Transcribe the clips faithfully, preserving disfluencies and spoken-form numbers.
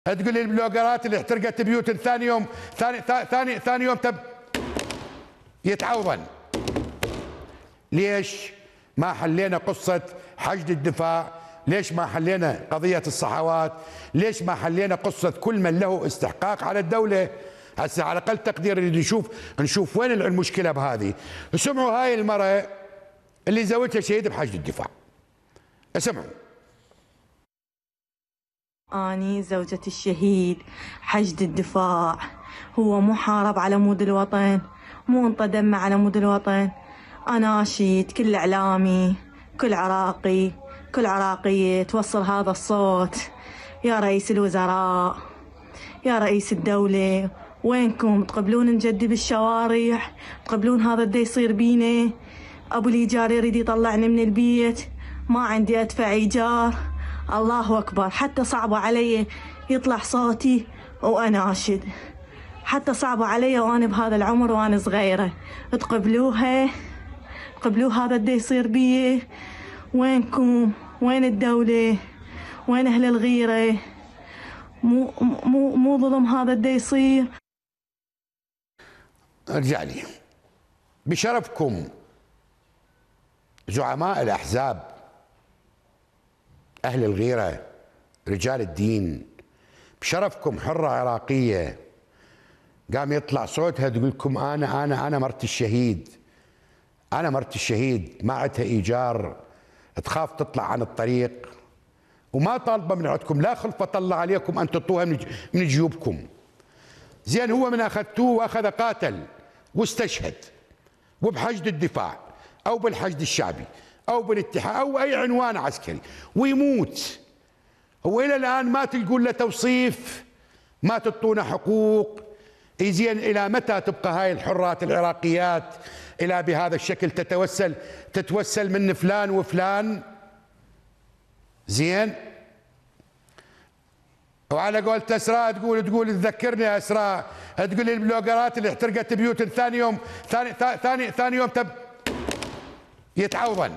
تقول لي البلوجرات اللي احترقت بيوت ثاني يوم ثاني ثاني ثاني يوم تب يتعوضن. ليش ما حلينا قصة حشد الدفاع؟ ليش ما حلينا قضية الصحوات؟ ليش ما حلينا قصة كل من له استحقاق على الدولة؟ هسه على أقل تقدير نريد نشوف نشوف وين المشكلة بهذه. سمعوا هاي المرأة اللي زوجها شهيد بحشد الدفاع. اسمعوا. أني زوجة الشهيد حشد الدفاع، هو مو حارب على مود الوطن، مو انطى دمه على مود الوطن. أناشد كل إعلامي، كل عراقي، كل عراقية توصل هذا الصوت. يا رئيس الوزراء، يا رئيس الدولة، وينكم؟ تقبلون نجدي بالشوارع؟ تقبلون هذا الدا يصير بينا؟ أبو الإيجار يريد يطلعني من البيت، ما عندي أدفع إيجار. الله أكبر، حتى صعبة علي يطلع صوتي وأناشد، حتى صعبة علي وأنا بهذا العمر وأنا صغيرة. تقبلوها؟ تقبلوه هذا الدا يصير بيه؟ وينكم؟ وين الدولة؟ وين أهل الغيرة؟ مو مو مو ظلم هذا الدا يصير؟ ارجع لي بشرفكم زعماء الأحزاب، أهل الغيرة، رجال الدين، بشرفكم حرة عراقية قام يطلع صوتها تقول لكم أنا أنا أنا مرت الشهيد، أنا مرت الشهيد ما عندها إيجار، تخاف تطلع عن الطريق وما طالبة من عندكم لا خلفة الله عليكم أن تطوها من جيوبكم. زين هو من أخذتوه وأخذ قاتل واستشهد وبحشد الدفاع أو بالحشد الشعبي أو بالاتحاد أو أي عنوان عسكري ويموت، هو إلى الآن ما تلقون له توصيف، ما تعطونا حقوق. زين إلى متى تبقى هاي الحرات العراقيات إلى بهذا الشكل تتوسل تتوسل من فلان وفلان؟ زين وعلى قولة أسراء تقول تقول تذكرني يا أسراء، تقول لي البلوجرات اللي احترقت بيوت ثاني يوم ثاني ثاني ثاني يوم تب يتعوضن.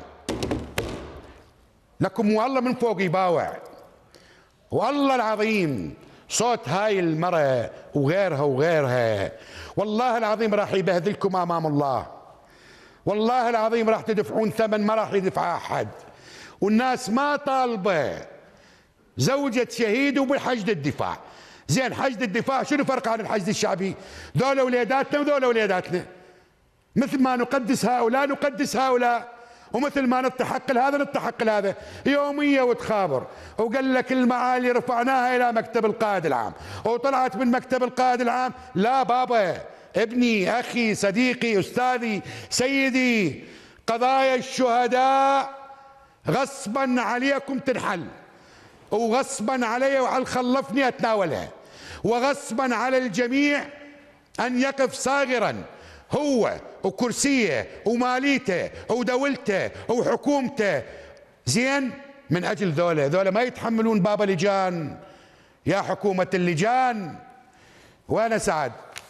لكم والله من فوق يباوع، والله العظيم صوت هاي المرأة وغيرها وغيرها والله العظيم راح يبهذلكم أمام الله، والله العظيم راح تدفعون ثمن ما راح يدفع أحد. والناس ما طالبة زوجة شهيد وبحشد الدفاع. زين حشد الدفاع شنو فرق عن الحشد الشعبي؟ ذولا وليداتنا وذولا وليداتنا، مثل ما نقدس هؤلاء نقدس هؤلاء، ومثل ما نستحق هذا نستحق هذا. يومية وتخابر وقال لك المعالي رفعناها إلى مكتب القائد العام، وطلعت من مكتب القائد العام لا بابا ابني أخي صديقي أستاذي سيدي، قضايا الشهداء غصبا عليكم تنحل، وغصبا علي وعلى خلفني أتناولها، وغصبا على الجميع أن يقف صاغرا هو وكرسيه وماليته ودولته وحكومته. زين من أجل ذولا ذولا ما يتحملون بابا لجان. يا حكومة اللجان وين سعد؟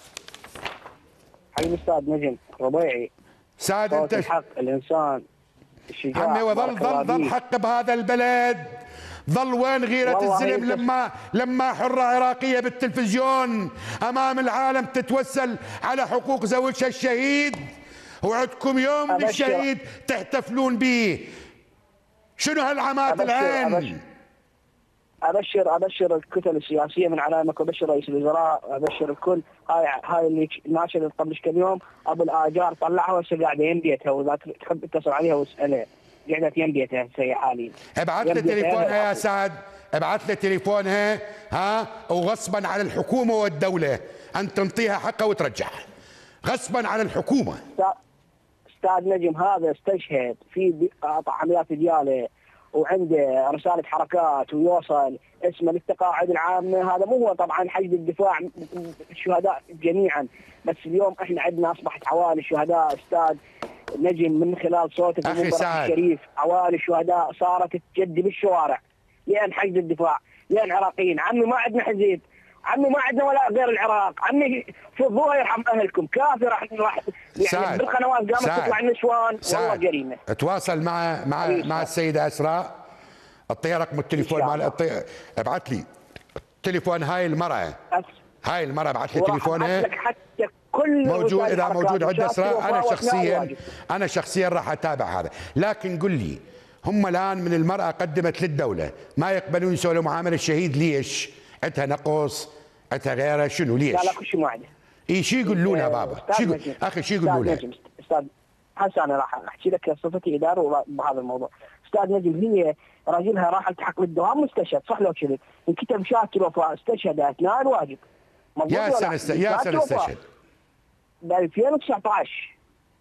حبيبي أستاذ نجم ربيعي، سعد أنت الحق الإنسان الشجاع عمي وظل ظل ظل حق بهذا البلد. ظل وين غيرة الزلم لما لما حرة عراقية بالتلفزيون أمام العالم تتوسل على حقوق زوجها الشهيد، وعندكم يوم للشهيد تحتفلون به؟ شنو هالعمات العين؟ أبشر, أبشر أبشر الكتل السياسية من علامك، وأبشر رئيس الوزراء، أبشر الكل. هاي هاي اللي ناشرت قبل كم يوم أبو الآجار طلعها وهسه قاعدة ينبيتها، وإذا تحب اتصل عليها واسألها قاعدة ينبيتها هسه حاليا. ابعث لي تليفونها يا سعد، ابعث لي تليفونها ها، وغصبا على الحكومة والدولة أن تنطيها حقها وترجعها، غصبا على الحكومة. استاذ نجم هذا استشهد في عمليات دياله وعنده رسالة حركات ويوصل اسمه للتقاعد العامة، هذا مو هو طبعا حشد الدفاع الشهداء جميعا، بس اليوم احنا عندنا اصبحت عوائل الشهداء استاذ نجم من خلال صوتك أخي سعد الشريف، عوائل الشهداء صارت تجدي بالشوارع لأن حشد الدفاع، لأن عراقيين. عمي ما عندنا حزب، عمي ما عندنا ولا غير العراق، عمي فضوها يرحم اهلكم، كافي راح راح يعني بالقنوات قامت تطلع النسوان والله جريمه. تواصل مع مع مع السيده اسراء، اعطيها رقم التليفون مال ابعث لي تليفون هاي المرأة، هاي المرأة بعث لي تليفونها حتى كل موجود، اذا موجود عند اسرى. انا شخصيا انا شخصيا راح اتابع هذا. لكن قل لي، هم الان من المرأة قدمت للدولة ما يقبلون يسووا معاملة الشهيد، ليش؟ عندها نقص، عندها غيره، شنو ليش؟ لا لا كل شيء معده. اي شو يقولون لها بابا؟ شو اخي شو يقولون لها؟ استاذ هسه انا راح احكي لك صفتي اداره بهذا الموضوع. استاذ نجم هي راجلها راح التحق بالدوام مستشهد، صح لو كذب؟ انكتب شهاده الوفاه، استشهد اثناء الواجب. يا سنه است... يا سنه استشهد ب ألفين وتسعطعش.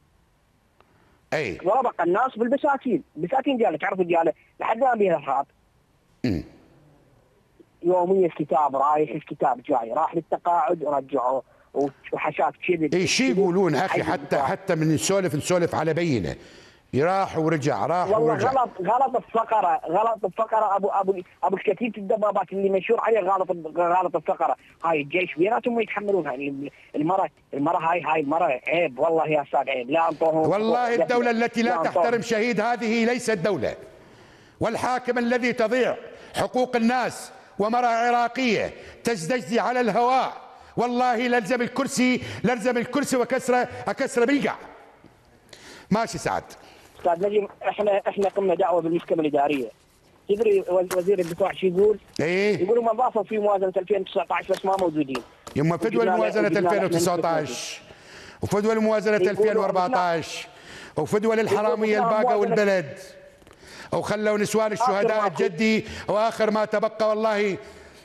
اي ضرب الناس بالبساتين، بساتين دياله، تعرف دياله لحد ما بيها الخاط. امم يوميا الكتاب رايح، الكتاب جاي، راح للتقاعد رجعوه وحشات كذب. اي شي يقولون اخي، حتى حتى من نسولف نسولف على بينه، راح ورجع راح والله ورجع. غلط غلط الفقره، غلط الفقره. ابو ابو ابو الكتيب الدبابات اللي مشهور عليه غلط غلط الفقره. هاي الجيش بيناتهم يتحملونها. يعني المراه المراه هاي هاي المراه عيب والله يا استاذ، عيب. لا انطوهم والله الدوله التي لا, لا تحترم شهيد هذه ليست دوله. والحاكم الذي تضيع حقوق الناس ومرأة عراقية تزدجدي على الهواء، والله للزم الكرسي للزم الكرسي وكسره اكسره بالقع. ماشي سعد. استاذ نجم، احنا احنا قمنا دعوه بالمحكمه الاداريه. تدري وزير الدفاع شو يقول؟ ايه؟ يقولوا ما ضافوا في موازنه ألفين وتسعطعش بس ما موجودين. يما فدوى الموازنه ألفين وتسعطعش وفدوى الموازنه ألفين وأربعطعش وفدوى للحراميه الباقه والبلد، وخلوا نسوان الشهداء الجدي، واخر ما تبقى والله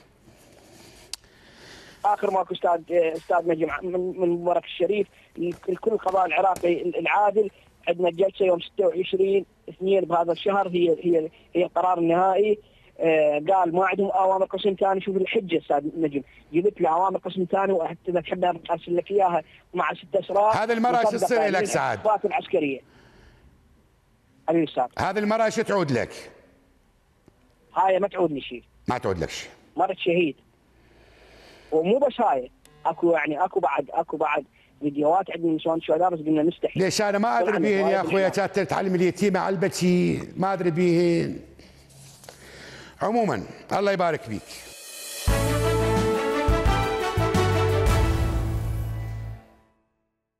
اخر ماكو استاذ استاذ نجم من من مبارك الشريف الكل القضاء العراقي العادل. عندنا جلسه يوم ستة وعشرين اثنين بهذا الشهر، هي هي هي القرار النهائي. آه قال ما عندهم اوامر قسم ثاني. شوف الحجه استاذ نجم، جبت له اوامر قسم ثاني، وحتى اذا تحب ارسل لك اياها مع ست اسرار. هذه المراه شو تصير لك سعد؟ الضباط العسكريه. حبيبي استاذ، هذه المراه شو تعود لك؟ هاي ما تعود لي شيء. ما تعود لك شيء. مرت شهيد. ومو بس هاي، اكو يعني اكو بعد اكو بعد فيديوهات عندنا نسوان الشهداء بس قلنا نستحي. ليش انا ما ادري بيهن يا اخويا؟ كانت تعلم اليتيمه على البكي، ما ادري بيهن. عموما الله يبارك فيك.